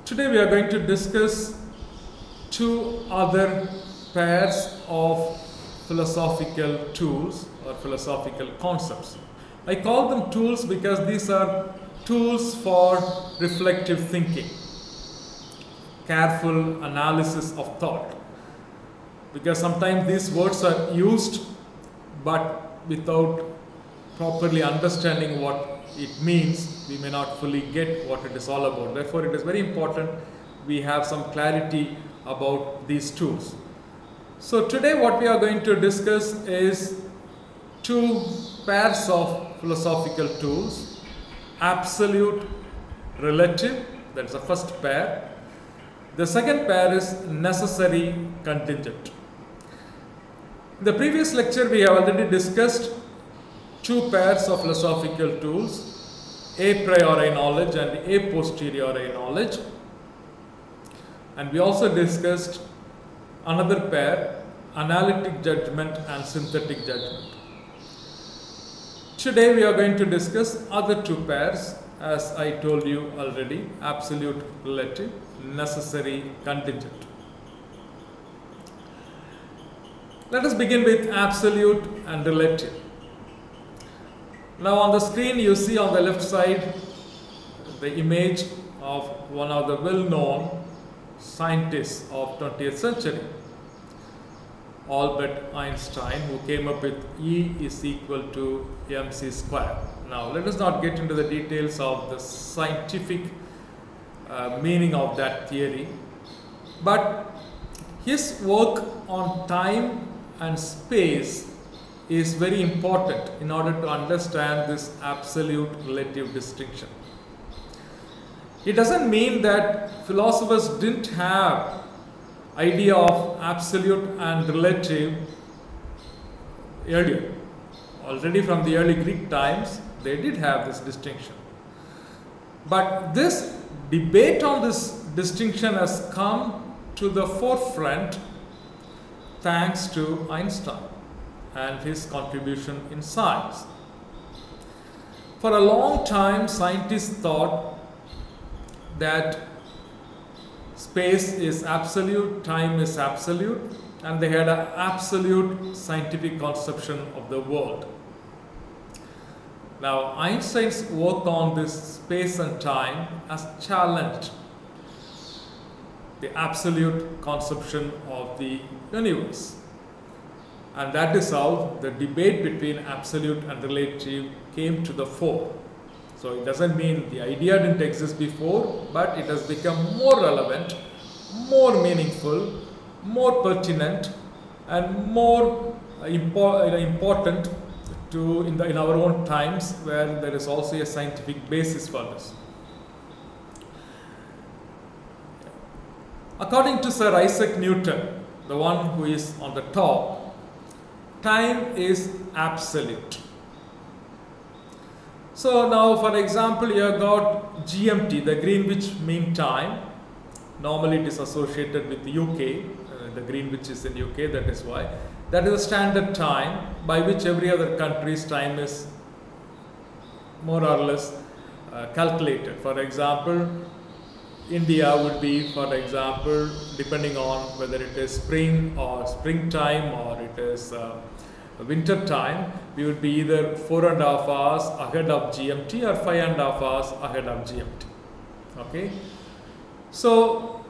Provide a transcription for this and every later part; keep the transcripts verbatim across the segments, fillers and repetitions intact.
Today we are going to discuss two other pairs of philosophical tools or philosophical concepts. I call them tools because these are tools for reflective thinking, careful analysis of thought. Because sometimes these words are used but without properly understanding what it means, we may not fully get what it is all about. Therefore, it is very important we have some clarity about these tools. So today what we are going to discuss is two pairs of philosophical tools: absolute, relative, that's the first pair. The second pair is necessary, contingent. In the previous lecture we have already discussed two pairs of philosophical tools, a priori knowledge and a posteriori knowledge, and we also discussed another pair, analytic judgment and synthetic judgment. Today we are going to discuss other two pairs, as I told you already: absolute, relative, necessary, contingent. Let us begin with absolute and relative. Now on the screen you see on the left side the image of one of the well-known scientists of twentieth century, Albert Einstein, who came up with E is equal to mc square. Now let us not get into the details of the scientific uh, meaning of that theory, but his work on time and space is very important in order to understand this absolute relative distinction. It doesn't mean that philosophers didn't have idea of absolute and relative earlier. Already from the early Greek times they did have this distinction. But this debate on this distinction has come to the forefront thanks to Einstein and his contribution in science. For a long time, scientists thought that space is absolute, time is absolute, and they had an absolute scientific conception of the world. Now, Einstein's work on this space and time has challenged the absolute conception of the universe. And that is how the debate between absolute and relative came to the fore. So it doesn't mean the idea didn't exist before, but it has become more relevant, more meaningful, more pertinent, and more impo important to in, the, in our own times, where there is also a scientific basis for this. According to Sir Isaac Newton, the one who is on the top, time is absolute. So now, for example, you have got G M T, the Greenwich Mean Time. Normally it is associated with the U K, uh, the Greenwich is in U K, that is why. That is a standard time by which every other country's time is more or less uh, calculated. For example, India would be, for example, depending on whether it is spring or springtime or it is uh, winter time, we would be either four and a half hours ahead of G M T or five and a half hours ahead of G M T. Okay, so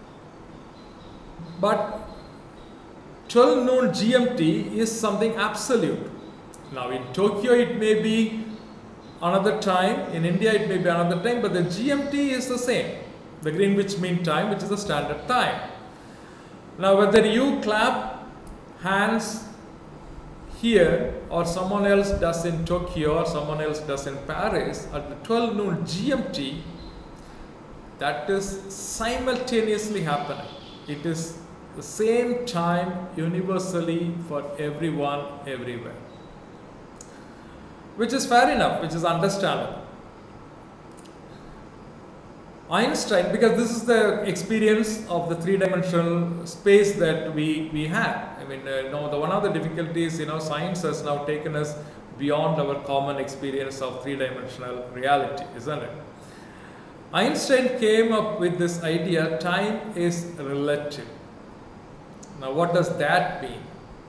but twelve noon G M T is something absolute. Now in Tokyo it may be another time, in India it may be another time, but the G M T is the same, the Greenwich Mean Time, which is the standard time. Now whether you clap hands here or someone else does in Tokyo or someone else does in Paris at the twelve noon G M T, that is simultaneously happening. It is the same time universally for everyone, everywhere, which is fair enough, which is understandable. Einstein, because this is the experience of the three-dimensional space that we, we have. I mean, uh, you know, the one of the difficulties, you know, science has now taken us beyond our common experience of three-dimensional reality, isn't it? Einstein came up with this idea, time is relative. Now, what does that mean?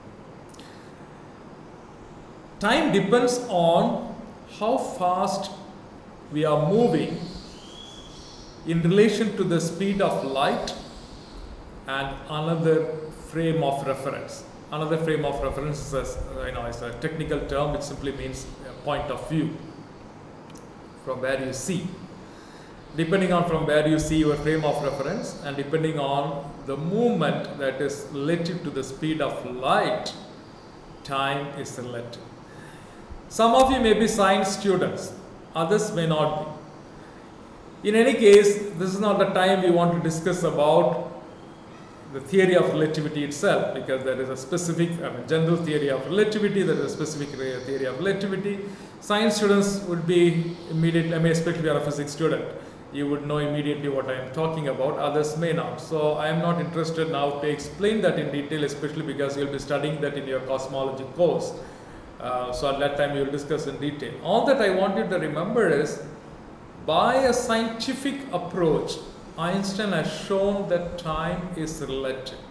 Time depends on how fast we are moving in relation to the speed of light and another frame of reference. Another frame of reference is a, you know, is a technical term which simply means a point of view from where you see. Depending on from where you see your frame of reference and depending on the movement that is relative to the speed of light, time is relative. Some of you may be science students, others may not be. In any case, this is not the time we want to discuss about the theory of relativity itself, because there is a specific, I mean, general theory of relativity, there is a specific theory of relativity. Science students would be immediately, I mean, especially if you are a physics student, you would know immediately what I am talking about, others may not. So I am not interested now to explain that in detail, especially because you will be studying that in your cosmology course. Uh, so at that time you will discuss in detail. All that I want you to remember is, by a scientific approach, Einstein has shown that time is relative.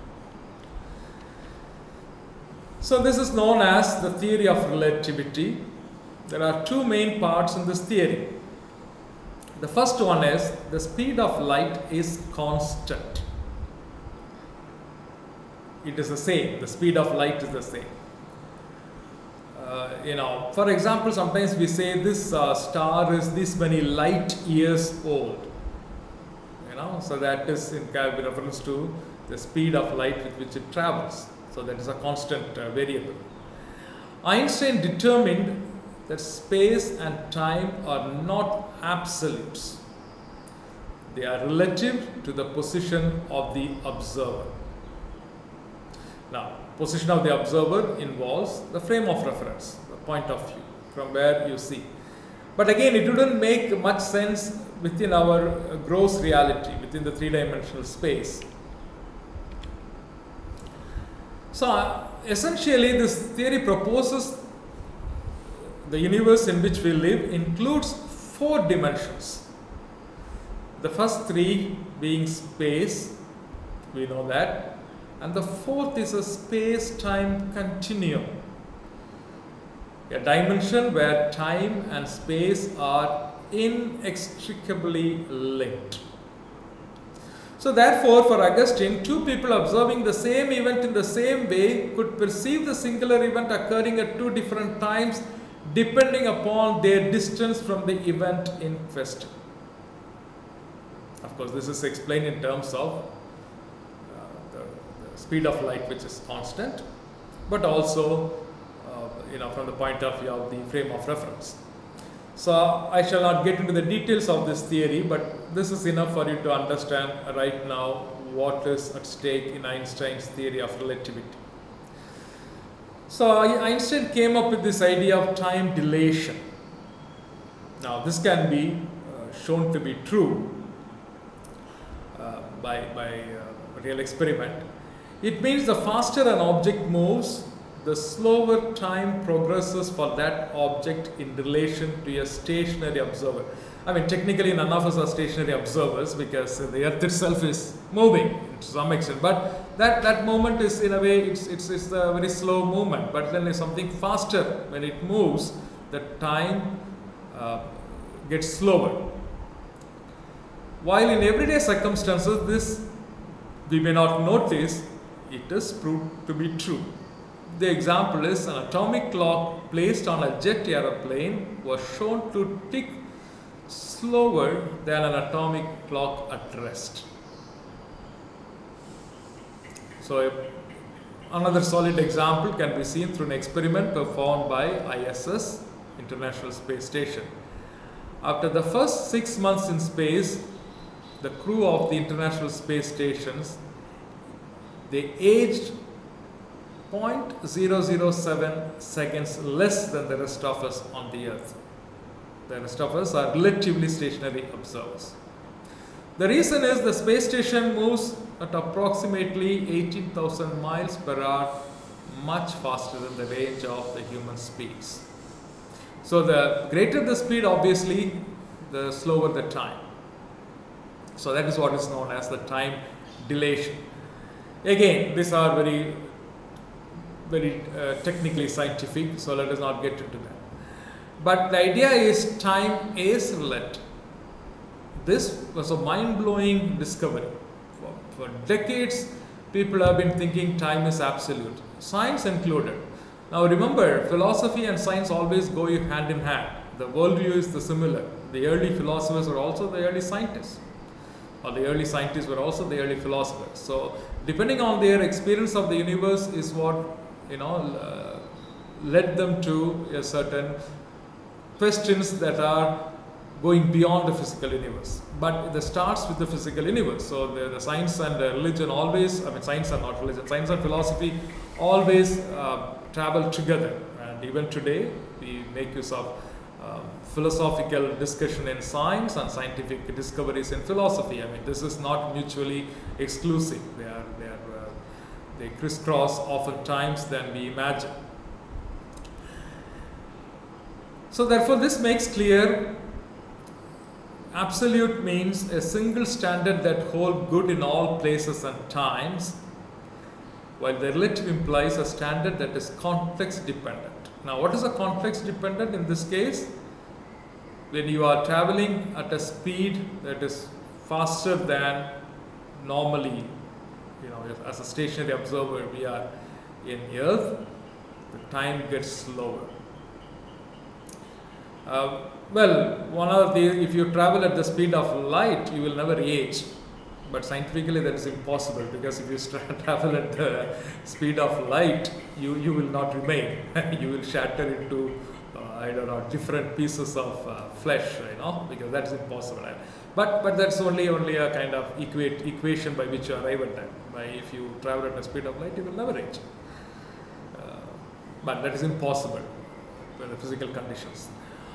So this is known as the theory of relativity. There are two main parts in this theory. The first one is the speed of light is constant. It is the same. The speed of light is the same. Uh, you know, for example, sometimes we say this uh, star is this many light years old. You know, so that is in reference to the speed of light with which it travels. So that is a constant uh, variable. Einstein determined that space and time are not absolutes. They are relative to the position of the observer. Now, position of the observer involves the frame of reference, the point of view, from where you see. But again, it wouldn't make much sense within our uh, gross reality, within the three-dimensional space. So, uh, essentially, this theory proposes the universe in which we live includes four dimensions. The first three being space, we know that, and the fourth is a space-time continuum, a dimension where time and space are inextricably linked. So therefore, for Augustine, two people observing the same event in the same way could perceive the singular event occurring at two different times depending upon their distance from the event in question. Of course, this is explained in terms of uh, the, the speed of light, which is constant, but also uh, you know, from the point of view of the frame of reference. So I shall not get into the details of this theory, but this is enough for you to understand right now what is at stake in Einstein's theory of relativity. So Einstein came up with this idea of time dilation. Now this can be uh, shown to be true uh, by, by uh, real experiment. It means the faster an object moves, the slower time progresses for that object in relation to a stationary observer. I mean, technically none of us are stationary observers because the earth itself is moving to some extent, but that, that moment is in a way, it's, it's, it's a very slow movement, but then there's something faster. When it moves, the time uh, gets slower. While in everyday circumstances, this we may not notice, it is proved to be true. The example is an atomic clock placed on a jet aeroplane was shown to tick slower than an atomic clock at rest. So another solid example can be seen through an experiment performed by I S S, International Space Station. After the first six months in space, the crew of the International Space Stations, they aged zero point zero zero seven seconds less than the rest of us on the Earth. The rest of us are relatively stationary observers. The reason is the space station moves at approximately eighteen thousand miles per hour, much faster than the range of the human speeds. So the greater the speed, obviously, the slower the time. So that is what is known as the time dilation. Again, these are very, very uh, technically scientific, so let us not get into that. But the idea is time is relative. This was a mind-blowing discovery. For, for decades, people have been thinking time is absolute, science included. Now remember, philosophy and science always go hand in hand. The worldview is the similar. The early philosophers were also the early scientists, or the early scientists were also the early philosophers. So depending on their experience of the universe is what, you know, uh, led them to a certain questions that are going beyond the physical universe. But it starts with the physical universe. So the, the science and the religion always, I mean science and not religion, science and philosophy always uh, travel together. And even today we make use of um, philosophical discussion in science and scientific discoveries in philosophy. I mean this is not mutually exclusive. They are, they, are, uh, they crisscross oftentimes than we imagine. So therefore this makes clear absolute means a single standard that holds good in all places and times, while the relative implies a standard that is context dependent. Now what is a context dependent in this case? When you are traveling at a speed that is faster than normally, you know, as a stationary observer we are in Earth, the time gets slower. Uh, well, one of the, if you travel at the speed of light, you will never age. But scientifically that is impossible, because if you travel at the speed of light, you, you will not remain. You will shatter into, uh, I don't know, different pieces of uh, flesh, you know, because that's impossible. But, but that's only, only a kind of equate, equation by which you arrive at that. By if you travel at the speed of light, you will never age. Uh, but that is impossible by the physical conditions.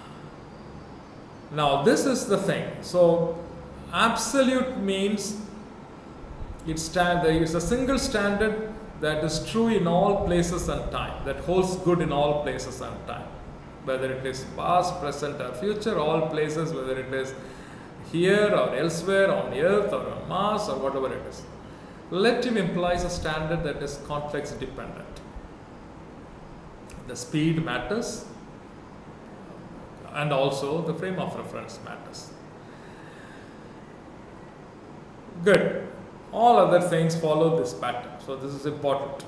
Now this is the thing. So absolute means it's, stand, it's a single standard that is true in all places and time, that holds good in all places and time. Whether it is past, present or future, all places, whether it is here or elsewhere, on Earth or on Mars or whatever it is. Relative implies a standard that is context dependent. The speed matters, and also the frame of reference matters. Good. All other things follow this pattern. So this is important.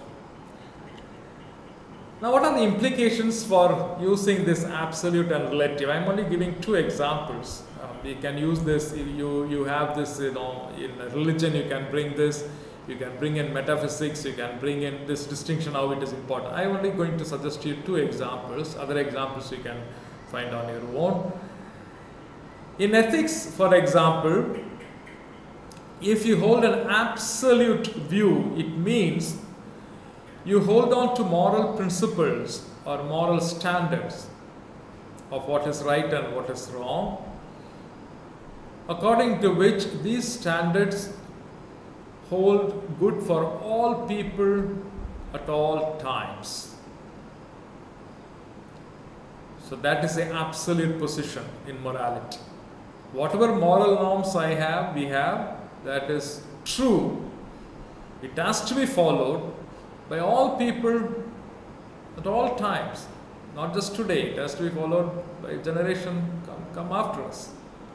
Now what are the implications for using this absolute and relative? I am only giving two examples. Uh, we can use this, you, you have this, you know, in religion you can bring this, you can bring in metaphysics, you can bring in this distinction, how it is important. I am only going to suggest you two examples. Other examples you can find on your own. In ethics, for example, if you hold an absolute view, it means you hold on to moral principles or moral standards of what is right and what is wrong, according to which these standards hold good for all people at all times. So that is the absolute position in morality. Whatever moral norms I have, we have, that is true. It has to be followed by all people at all times, not just today. It has to be followed by generation come, come after us.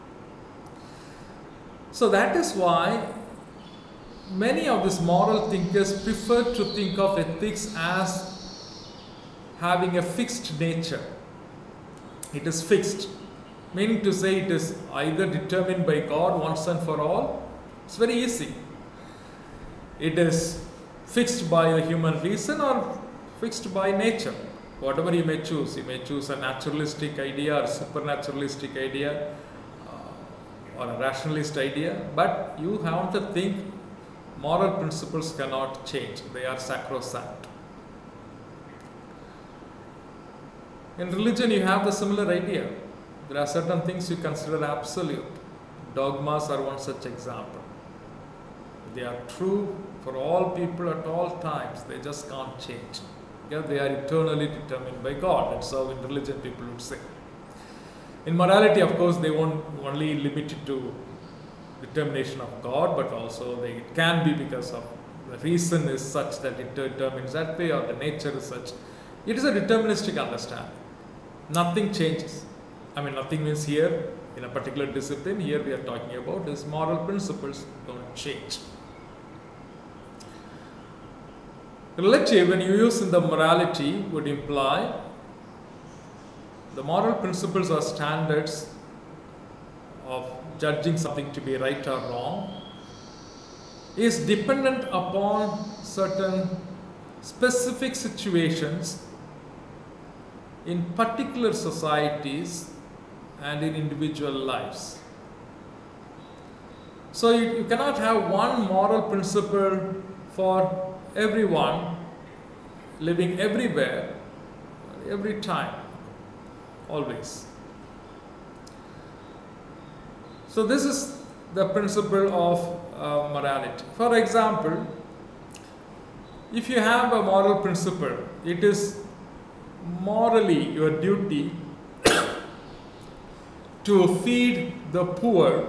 So that is why many of these moral thinkers prefer to think of ethics as having a fixed nature. It is fixed, meaning to say it is either determined by God once and for all. It's very easy. It is fixed by the human reason or fixed by nature. Whatever you may choose. You may choose a naturalistic idea or supernaturalistic idea uh, or a rationalist idea. But you have to think moral principles cannot change. They are sacrosanct. In religion, you have the similar idea. There are certain things you consider absolute. Dogmas are one such example. They are true for all people at all times. They just can't change. Because they are eternally determined by God. That's how in religion people would say. In morality, of course, they won't only limit it to determination of God, but also they, it can be because of the reason is such that it determines that way, or the nature is such. It is a deterministic understanding. Nothing changes. I mean, nothing means here in a particular discipline. Here we are talking about is moral principles don't change. Relative, when you use in the morality, would imply the moral principles or standards of judging something to be right or wrong is dependent upon certain specific situations in particular societies and in individual lives. So you, you cannot have one moral principle for everyone living everywhere, every time, always. So this is the principle of uh, morality. For example, if you have a moral principle, it is morally your duty to feed the poor.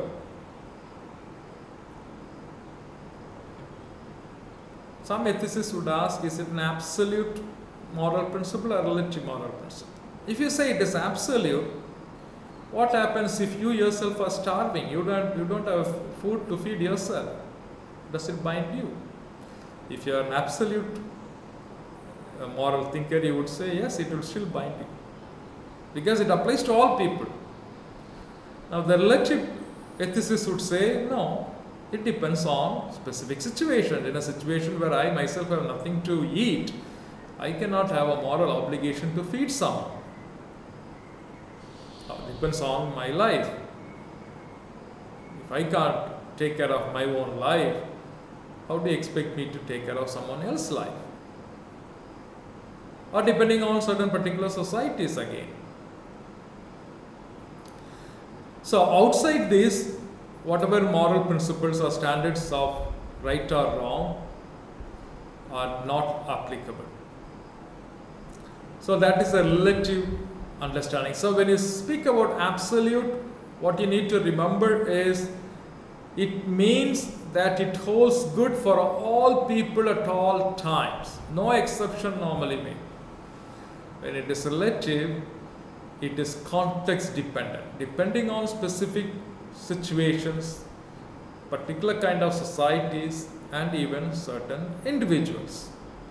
Some ethicists would ask, is it an absolute moral principle or relative moral principle? If you say it is absolute, what happens if you yourself are starving? You don't, you don't have food to feed yourself. Does it bind you? If you are an absolute uh, moral thinker, you would say, yes, it will still bind you. Because it applies to all people. Now, the relative ethicist would say, no, it depends on specific situation. In a situation where I myself have nothing to eat, I cannot have a moral obligation to feed someone. It depends on my life. If I can't take care of my own life, how do you expect me to take care of someone else's life? Or depending on certain particular societies again. So outside this, whatever moral principles or standards of right or wrong are not applicable. So that is a relative understanding. So when you speak about absolute, what you need to remember is it means that it holds good for all people at all times. No exception normally made. When it is relative, it is context dependent. Depending on specific situations, particular kind of societies, and even certain individuals.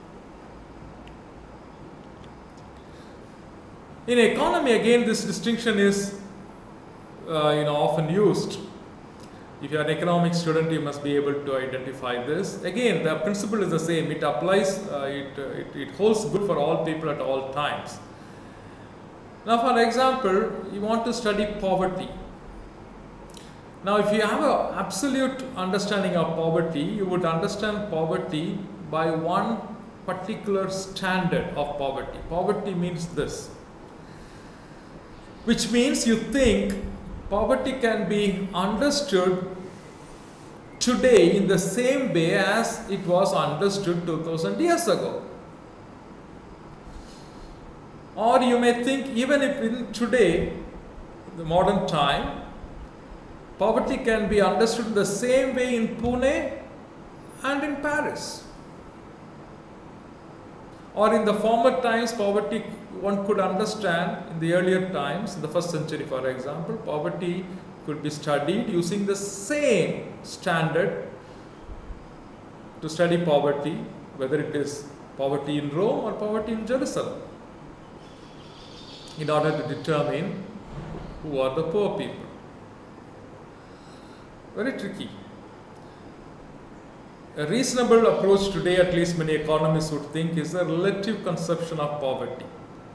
In economy, again, this distinction is uh, you know, often used. If you are an economics student, you must be able to identify this. Again, the principle is the same. It applies, uh, it, uh, it, it holds good for all people at all times. Now, for example, you want to study poverty. Now, if you have an absolute understanding of poverty, you would understand poverty by one particular standard of poverty. Poverty means this, which means you think poverty can be understood today in the same way as it was understood two thousand years ago. Or you may think even if in today, the modern time, poverty can be understood the same way in Pune and in Paris. Or in the former times, poverty one could understand in the earlier times, in the first century for example, poverty could be studied using the same standard to study poverty, whether it is poverty in Rome or poverty in Jerusalem, in order to determine who are the poor people. Very tricky. A reasonable approach today, at least many economists would think, is a relative conception of poverty.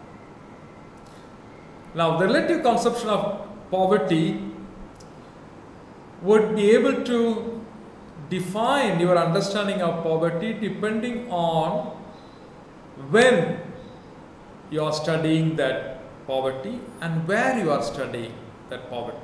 Now, the relative conception of poverty would be able to define your understanding of poverty depending on when you are studying that poverty and where you are studying that poverty.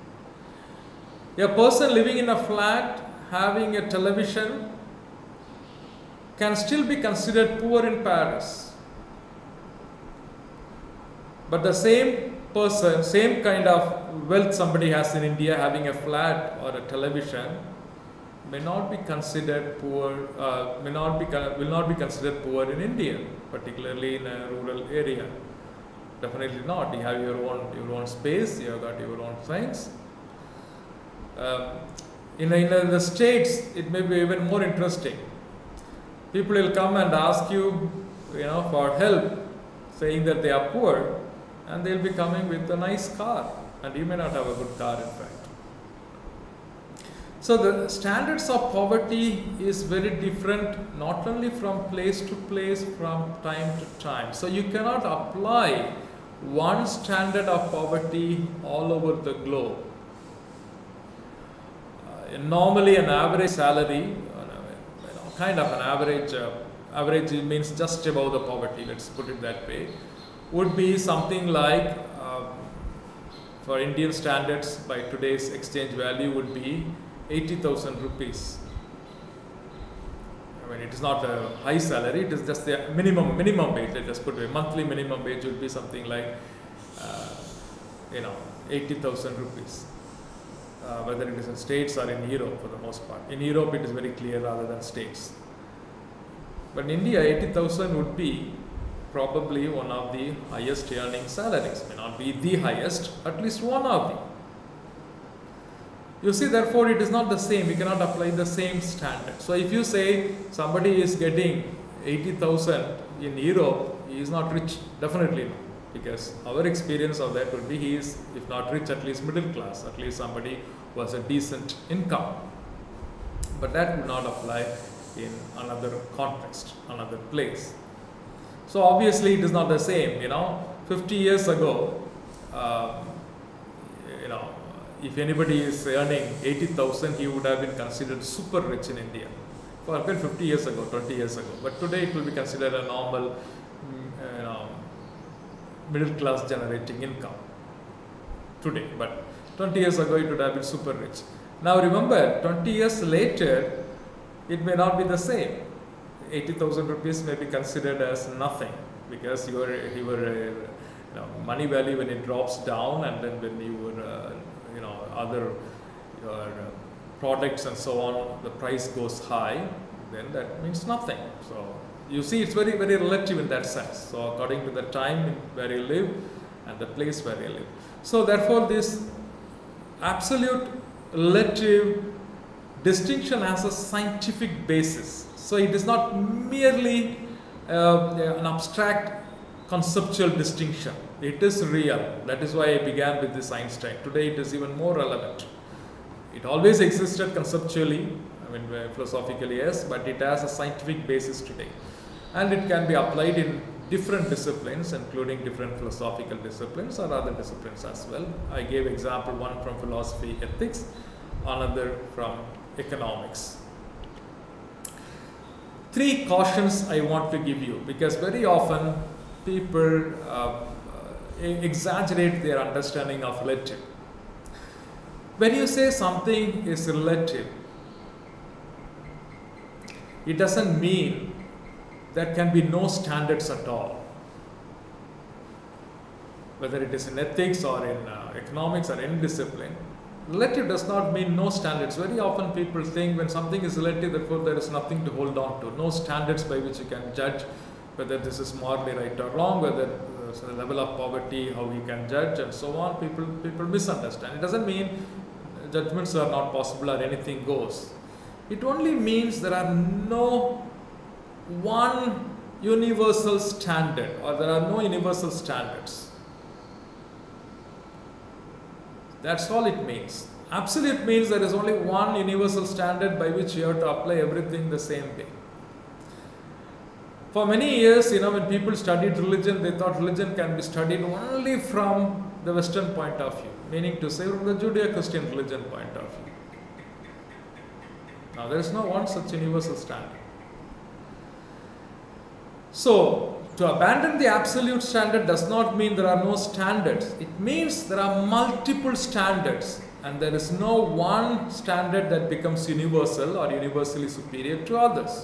A person living in a flat having a television can still be considered poor in Paris. But the same person, same kind of wealth somebody has in India, having a flat or a television, may not be considered poor, uh, may not be, will not be considered poor in India, particularly in a rural area. Definitely not. You have your own, your own space, you have got your own things. Um, in, in the States, it may be even more interesting. People will come and ask you, you know, for help, saying that they are poor, and they'll be coming with a nice car, and you may not have a good car, in fact. So the standards of poverty is very different, not only from place to place, from time to time. So you cannot apply one standard of poverty all over the globe. Uh, normally an average salary, you know, kind of an average, uh, average means just above the poverty, let's put it that way, would be something like, um, for Indian standards by today's exchange value, would be eighty thousand rupees. I mean, it is not a high salary, it is just the minimum, minimum wage, let's just put it, monthly minimum wage would be something like, uh, you know, eighty thousand rupees. Uh, whether it is in States or in Europe for the most part. In Europe, it is very clear rather than States. But in India, eighty thousand would be probably one of the highest earning salaries. May not be the highest, at least one of the. You see, therefore, it is not the same. We cannot apply the same standard. So, if you say somebody is getting eighty thousand in Europe, he is not rich. Definitely not. Because our experience of that would be he is, if not rich, at least middle class, at least somebody who has a decent income. But that would not apply in another context, another place. So obviously it is not the same, you know. fifty years ago, um, you know, if anybody is earning eighty thousand, he would have been considered super rich in India. For fifty years ago, twenty years ago. But today it will be considered a normal, you know, middle class generating income today, but twenty years ago it would have been super rich. Now remember, twenty years later, it may not be the same. eighty thousand rupees may be considered as nothing, because your, your uh, you know, money value, when it drops down, and then when your uh, you know, other your uh, products and so on, the price goes high, then that means nothing. So you see, it's very, very relative in that sense. So according to the time where you live and the place where you live. So therefore, this absolute relative distinction has a scientific basis. So it is not merely uh, an abstract conceptual distinction. It is real. That is why I began with this Einstein. Today it is even more relevant. It always existed conceptually, I mean philosophically, yes, but it has a scientific basis today. And it can be applied in different disciplines, including different philosophical disciplines or other disciplines as well. I gave example one from philosophy, ethics, another from economics. Three cautions I want to give you, because very often people uh, exaggerate their understanding of relative. When you say something is relative, it doesn't mean there can be no standards at all. Whether it is in ethics or in uh, economics or any discipline, relative does not mean no standards. Very often people think when something is relative, therefore there is nothing to hold on to, no standards by which you can judge whether this is morally right or wrong, whether uh, the level of poverty, how we can judge, and so on. People, people misunderstand. It doesn't mean judgments are not possible or anything goes. It only means there are no one universal standard, or there are no universal standards. That's all it means. Absolute means there is only one universal standard by which you have to apply everything the same way. For many years, you know, when people studied religion, they thought religion can be studied only from the Western point of view, meaning to say from the Judeo-Christian religion point of view. Now, there is no one such universal standard. So, to abandon the absolute standard does not mean there are no standards. It means there are multiple standards, and there is no one standard that becomes universal or universally superior to others.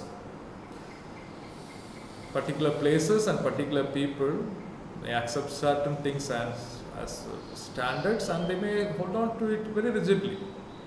Particular places and particular people may accept certain things as as standards, and they may hold on to it very rigidly.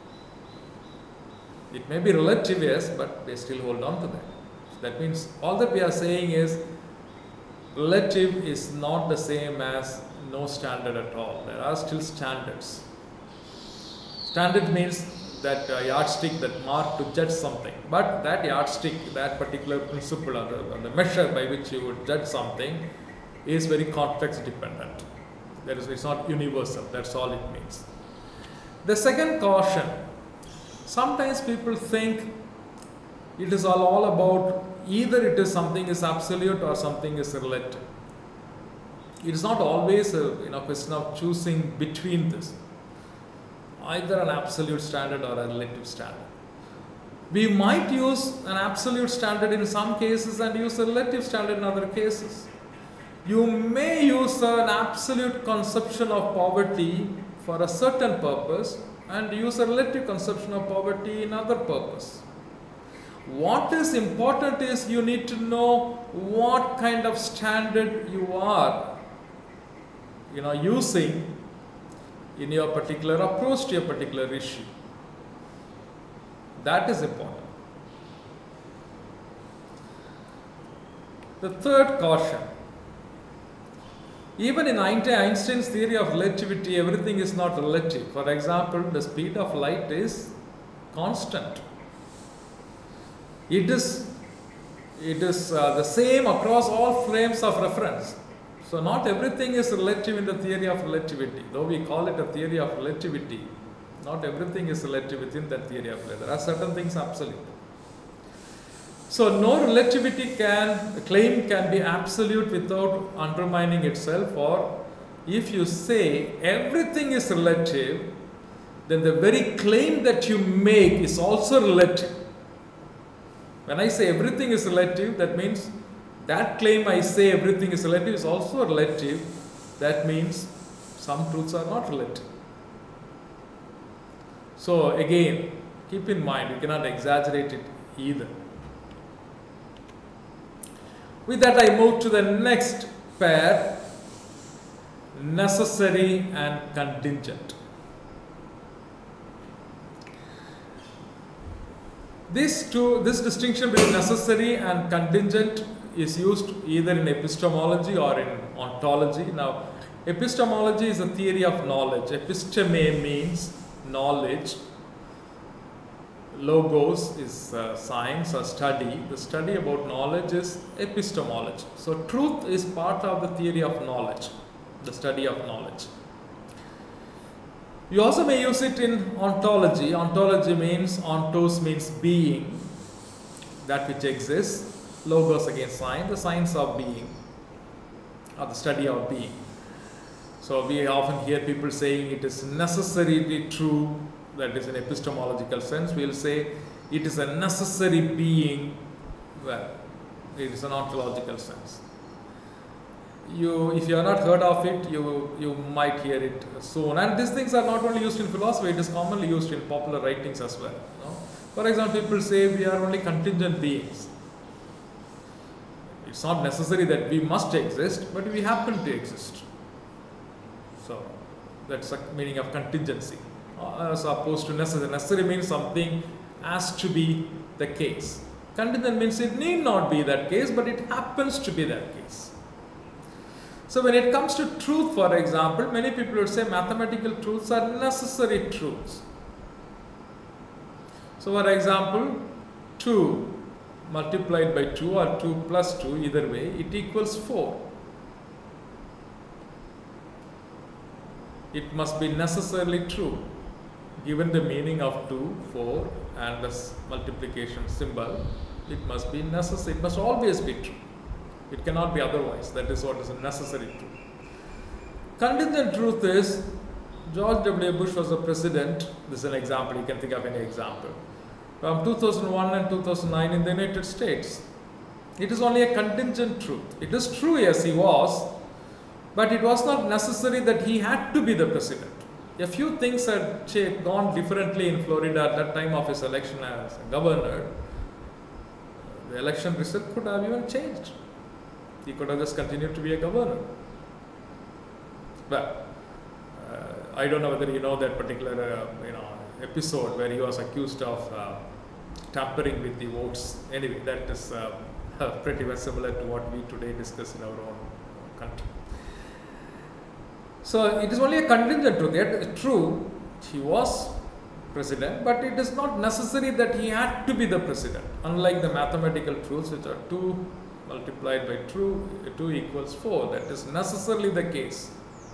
It may be relative, yes, but they still hold on to that. So that means all that we are saying is relative is not the same as no standard at all. There are still standards. Standard means that uh, yardstick, that mark to judge something. But that yardstick, that particular principle or the, or the measure by which you would judge something is very context dependent. That is, it's not universal. That's all it means. The second caution, sometimes people think it is all, all about either it is something is absolute or something is relative. It is not always a you know, question of choosing between this, either an absolute standard or a relative standard. We might use an absolute standard in some cases and use a relative standard in other cases. You may use an absolute conception of poverty for a certain purpose and use a relative conception of poverty in other purpose. What is important is you need to know what kind of standard you are you know, using in your particular approach to a particular issue. That is important. The third caution, even in Einstein's theory of relativity, everything is not relative. For example, the speed of light is constant. It is, it is uh, the same across all frames of reference. So not everything is relative in the theory of relativity. Though we call it a theory of relativity, not everything is relative within that theory of relativity. There are certain things absolute. So no relativity can, claim can be absolute without undermining itself, or if you say everything is relative, then the very claim that you make is also relative. When I say everything is relative, that means that claim I say everything is relative is also relative. That means some truths are not relative. So again, keep in mind, you cannot exaggerate it either. With that, I move to the next pair, necessary and contingent. This, two, this distinction between necessary and contingent is used either in epistemology or in ontology. Now, epistemology is a theory of knowledge. Episteme means knowledge. Logos is uh, science or study. The study about knowledge is epistemology. So, truth is part of the theory of knowledge, the study of knowledge. You also may use it in ontology. Ontology means, ontos means being, that which exists. Logos again science, the science of being, or the study of being. So we often hear people saying it is necessarily true, that is in epistemological sense. We will say it is a necessary being. Well, it is an ontological sense. You, if you have not heard of it, you, you might hear it soon. And these things are not only used in philosophy, it is commonly used in popular writings as well. You know? For example, people say we are only contingent beings. It's not necessary that we must exist, but we happen to exist. So, that's the meaning of contingency, as opposed to necessary. Necessary means something has to be the case. Contingent means it need not be that case, but it happens to be that case. So, when it comes to truth, for example, many people would say mathematical truths are necessary truths. So, for example, two multiplied by two or two plus two, either way, it equals four. It must be necessarily true, given the meaning of two, four and the multiplication symbol. It must be necessary, it must always be true. It cannot be otherwise. That is what is a necessary truth. Contingent truth is, George W. Bush was a president. This is an example, you can think of any example. From two thousand one and two thousand nine in the United States. It is only a contingent truth. It is true, yes, he was, but it was not necessary that he had to be the president. A few things had gone differently in Florida at that time of his election as governor. The election result could have even changed. He could have just continued to be a governor. Well, I don't know whether you know that particular uh, you know episode where he was accused of uh, tampering with the votes. Anyway, that is uh, pretty much similar to what we today discuss in our own country. So it is only a contingent truth. Yet true, he was president, but it is not necessary that he had to be the president. Unlike the mathematical truths, which are two multiplied by two, two equals four, that is necessarily the case.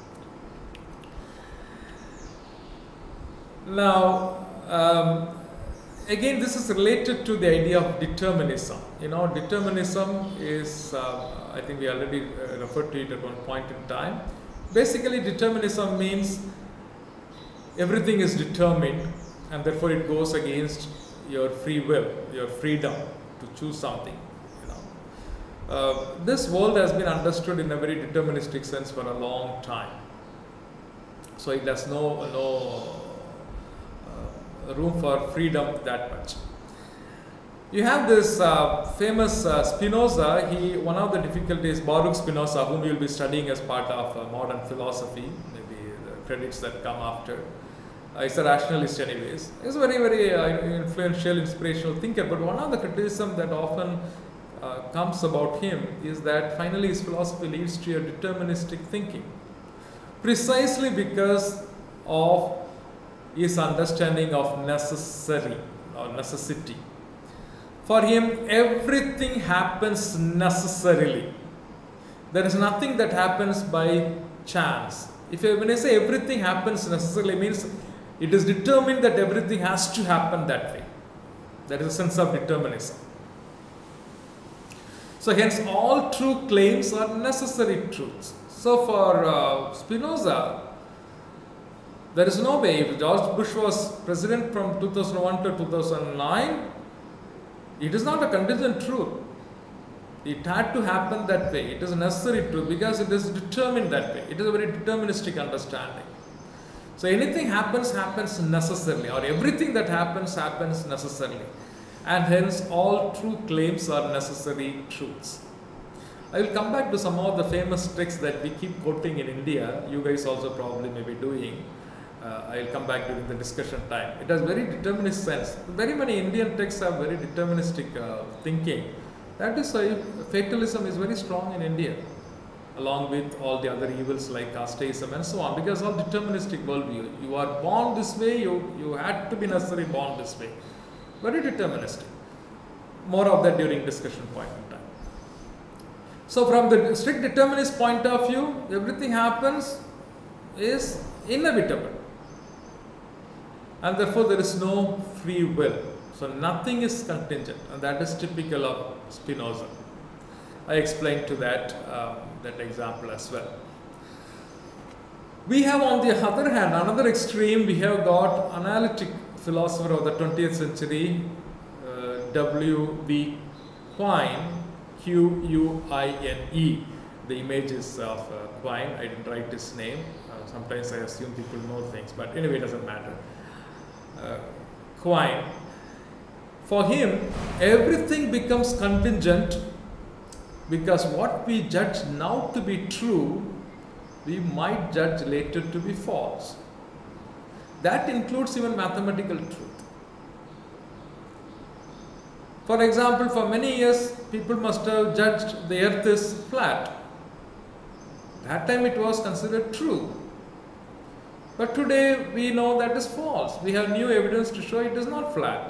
Now, um, again, this is related to the idea of determinism. You know, determinism is, uh, I think we already uh, referred to it at one point in time. Basically, determinism means everything is determined, and therefore it goes against your free will, your freedom to choose something. You know, uh, this world has been understood in a very deterministic sense for a long time. So it has no no. room for freedom that much. You have this uh, famous uh, Spinoza. He, one of the difficulties, Baruch Spinoza, whom you will be studying as part of uh, modern philosophy, maybe the credits that come after. Uh, he's a rationalist anyways. He's a very, very uh, influential, inspirational thinker, but one of the criticism that often uh, comes about him is that finally his philosophy leads to a deterministic thinking, precisely because of his understanding of necessary or necessity. For him, everything happens necessarily. There is nothing that happens by chance. If I, when I say everything happens necessarily, means it is determined that everything has to happen that way. There is a sense of determinism. So hence, all true claims are necessary truths. So for uh, Spinoza, there is no way. If George Bush was president from two thousand one to two thousand nine, it is not a contingent truth. It had to happen that way. It is a necessary truth because it is determined that way. It is a very deterministic understanding. So anything happens, happens necessarily, or everything that happens, happens necessarily. And hence all true claims are necessary truths. I will come back to some of the famous texts that we keep quoting in India. You guys also probably may be doing. Uh, I will come back during the discussion time. It has very determinist sense. Very many Indian texts have very deterministic uh, thinking. That is why fatalism is very strong in India, along with all the other evils like casteism and so on, because all deterministic worldview. You are born this way, you, you had to be necessarily born this way. Very deterministic. More of that during discussion point in time. So from the strict determinist point of view, everything happens is inevitable. And therefore there is no free will. So nothing is contingent, and that is typical of Spinoza. I explained to that, um, that example as well. We have, on the other hand, another extreme. We have got analytic philosopher of the twentieth century, uh, W B Quine, Q U I N E. The image is of uh, Quine. I didn't write his name. Uh, sometimes I assume people know things, but anyway, it doesn't matter. Uh, Quine. For him, everything becomes contingent because what we judge now to be true, we might judge later to be false. That includes even mathematical truth. For example, for many years, people must have judged the earth is flat. That time it was considered true. But today we know that is false. We have new evidence to show it is not flat.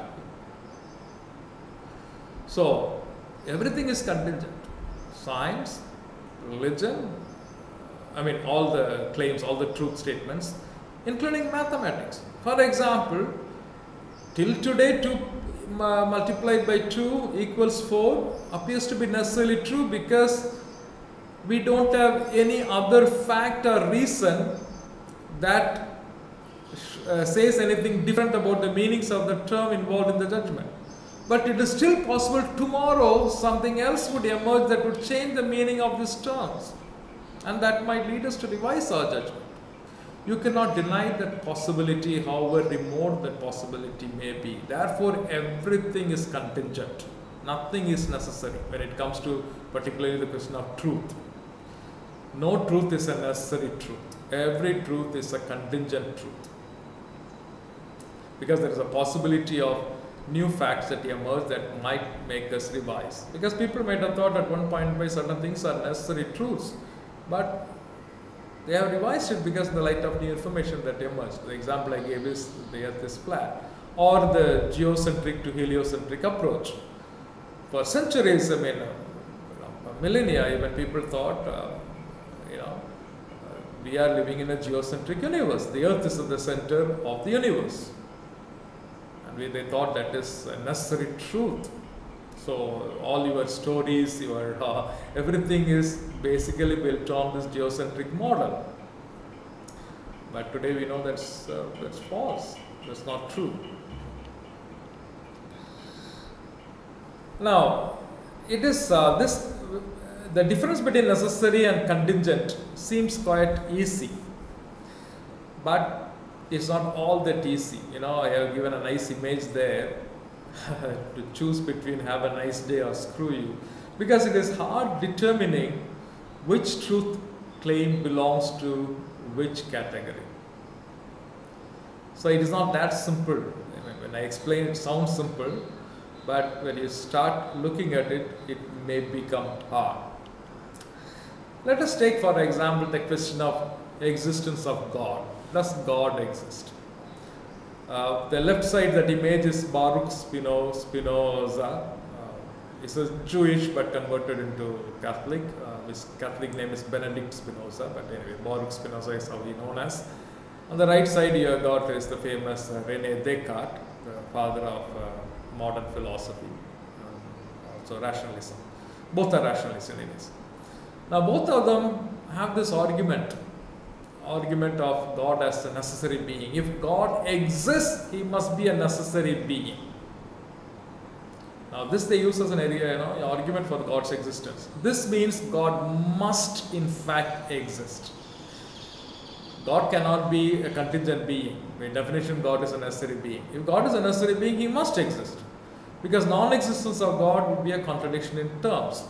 So, everything is contingent. Science, religion, I mean all the claims, all the truth statements, including mathematics. For example, till today two uh, multiplied by two equals four appears to be necessarily true because we don't have any other fact or reason that uh, says anything different about the meanings of the term involved in the judgment. But it is still possible tomorrow something else would emerge that would change the meaning of these terms, and that might lead us to revise our judgment. You cannot deny that possibility, however remote that possibility may be. Therefore, everything is contingent. Nothing is necessary when it comes to particularly the question of truth. No truth is a necessary truth. Every truth is a contingent truth. Because there is a possibility of new facts that emerge that might make us revise. Because people might have thought at one point by certain things are necessary truths, but they have revised it because in the light of new information that emerged. The example I gave is the earth is flat, or the geocentric to heliocentric approach. For centuries, I mean, uh, millennia, even people thought, uh, you know, uh, we are living in a geocentric universe. The earth is at the center of the universe. And we, they thought that is a necessary truth. So all your stories, your uh, everything is basically built on this geocentric model. But today we know that's uh, that's false. That's not true. Now, it is uh, this the difference between necessary and contingent seems quite easy, but it's not all that easy. You know, I have given a nice image there. To choose between have a nice day or screw you, because it is hard determining which truth claim belongs to which category. So it is not that simple. I mean, when I explain it sounds simple, but when you start looking at it, it may become hard. Let us take for example the question of existence of God. Does God exist? Uh, the left side, that image is Baruch Spinoza. Spinoza. Uh, he's a Jewish but converted into Catholic. Uh, his Catholic name is Benedict Spinoza, but anyway, Baruch Spinoza is how he known as. On the right side, you have got is the famous uh, René Descartes, the father of uh, modern philosophy, um, also rationalism. Both are rationalists anyways. Now, both of them have this argument. Argument of God as a necessary being. If God exists, he must be a necessary being. Now this they use as an area, you know, an argument for God's existence. This means God must in fact exist. God cannot be a contingent being. By definition, God is a necessary being. If God is a necessary being, he must exist. Because non-existence of God would be a contradiction in terms.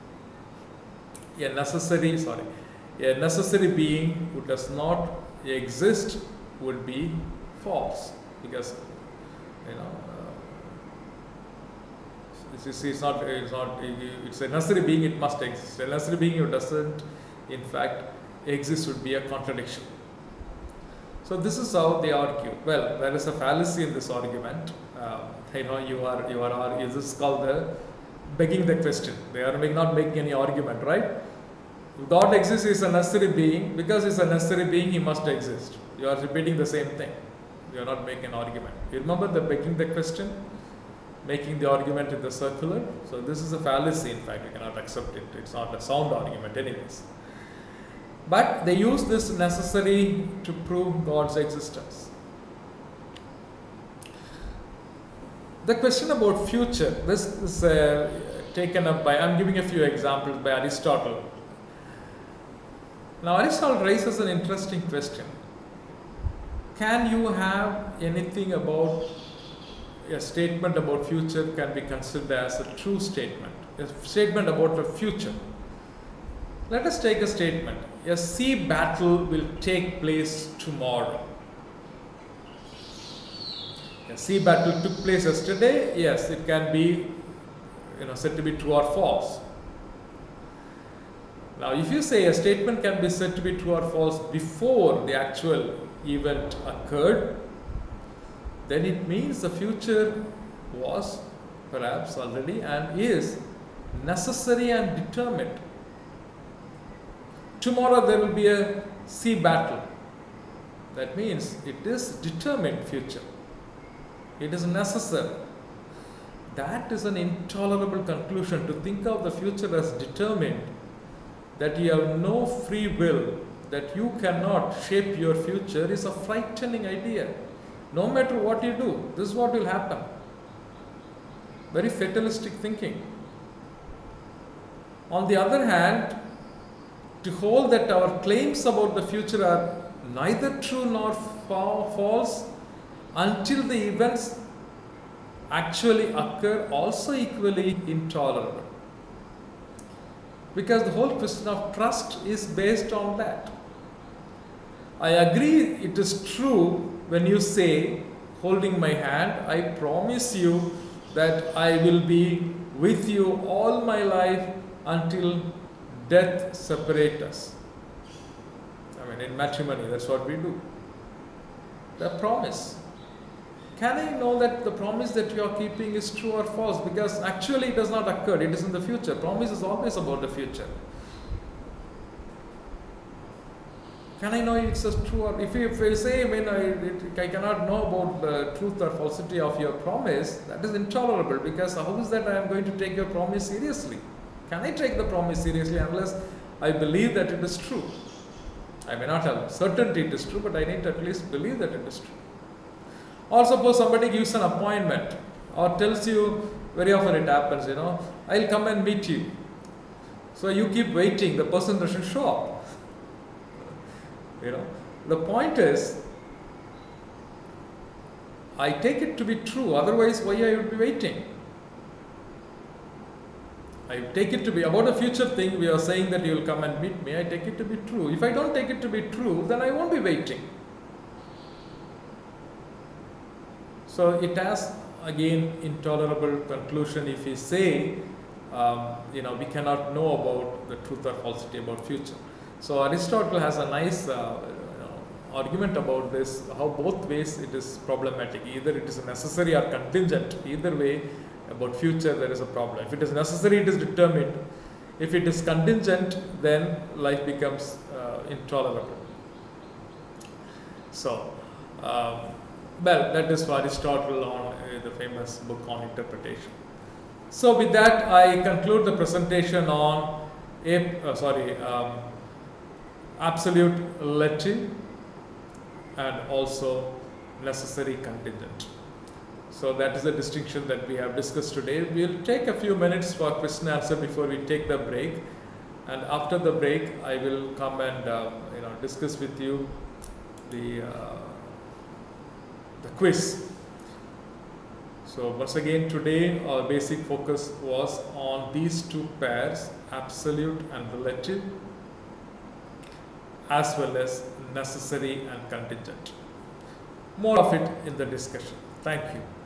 A necessary, sorry. A necessary being who does not exist would be false, because you know uh, it's, it's not it's not it's a necessary being, it must exist. A necessary being who doesn't in fact exist would be a contradiction. So this is how they argue. Well, there is a fallacy in this argument. Um, you know, you are you are this is called the begging the question. They are not making any argument, right? If God exists, he is a necessary being. Because he is a necessary being, he must exist. You are repeating the same thing. You are not making an argument. You remember the begging the question? Making the argument in the circular? So this is a fallacy, in fact. You cannot accept it. It's not a sound argument anyways. But they use this necessary to prove God's existence. The question about future, this is uh, taken up by, I'm giving a few examples by Aristotle. Now Aristotle raises an interesting question. Can you have anything about, a statement about future can be considered as a true statement, a statement about the future? Let us take a statement. A sea battle will take place tomorrow. A sea battle took place yesterday. Yes, it can be, you know, said to be true or false. Now, if you say a statement can be said to be true or false before the actual event occurred, then it means the future was perhaps already and is necessary and determined. Tomorrow there will be a sea battle. That means it is determined future. It is necessary. That is an intolerable conclusion, to think of the future as determined, that you have no free will, that you cannot shape your future, is a frightening idea. No matter what you do, this is what will happen. Very fatalistic thinking. On the other hand, to hold that our claims about the future are neither true nor fa false until the events actually occur, also equally intolerable. because the whole question of trust is based on that. I agree it is true when you say, holding my hand, I promise you that I will be with you all my life until death separate us. I mean, in matrimony, that's what we do. The promise. Can I know that the promise that you are keeping is true or false? Because actually it does not occur, it is in the future. Promise is always about the future. Can I know it's a true or, if you, if you say, I mean, I, it, I cannot know about the truth or falsity of your promise, that is intolerable, because how is that I am going to take your promise seriously? Can I take the promise seriously unless I believe that it is true? I may not have certainty it is true, but I need to at least believe that it is true. Or suppose somebody gives an appointment or tells you, very often it happens, you know, I'll come and meet you. So you keep waiting, the person doesn't show up. You know, the point is, I take it to be true, otherwise why I would be waiting? I take it to be about a future thing. We are saying that you will come and meet me. I take it to be true. If I don't take it to be true, then I won't be waiting. So it has again intolerable conclusion if we say, um, you know, we cannot know about the truth or falsity about future. So Aristotle has a nice uh, you know, argument about this, how both ways it is problematic. Either it is necessary or contingent. Either way, about future there is a problem. If it is necessary, it is determined. If it is contingent, then life becomes uh, intolerable. So, um, well, that is for Aristotle on uh, the famous book on interpretation. So with that, I conclude the presentation on a, uh, sorry, um, absolute relative and also necessary contingent. So that is the distinction that we have discussed today. We will take a few minutes for question and answer before we take the break, and after the break I will come and uh, you know discuss with you the uh, the quiz. So once again, today our basic focus was on these two pairs, absolute and relative, as well as necessary and contingent. More of it in the discussion. Thank you.